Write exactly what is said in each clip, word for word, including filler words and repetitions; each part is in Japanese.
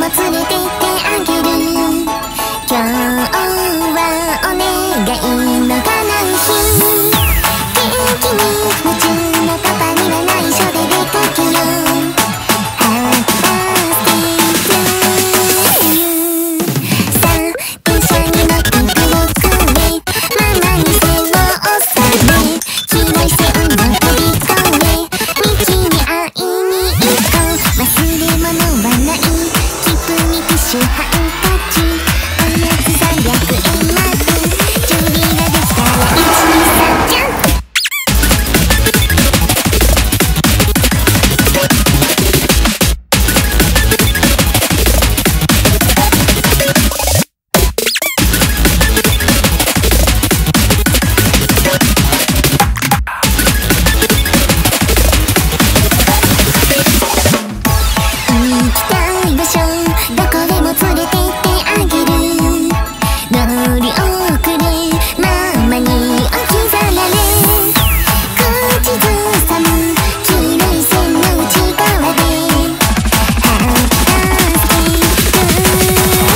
連れてってあげる。今日はお願いの叶う日。元気に夢中のパパには内緒で出かけよう。ハッピーバースデートゥーユー。さあ電車に乗ってブロックへ。ママに背を押され黄色い線を飛び越え道に会いに行こう。忘れ物はない。切符にティッシュハンカチおやつさんびゃくえんまで準備ができたらいちにさんジャンプ。行きたい場所どこでも連れてってあげる。乗り遅れママに置き去られ口ずさむ黄色い線の内側でハッピーバースデートゥー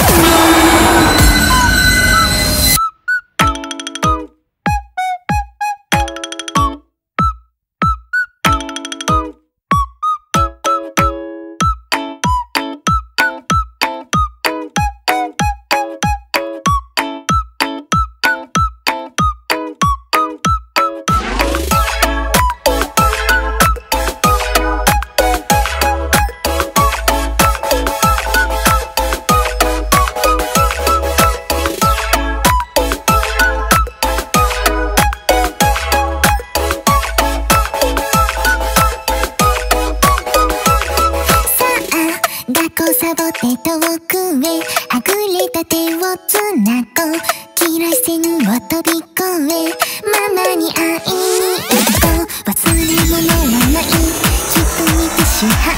学校サボって遠くへはぐれた手をつなごう。黄色い線を飛び越えママに会いに行こう。忘れ物はない。切符にティッシュ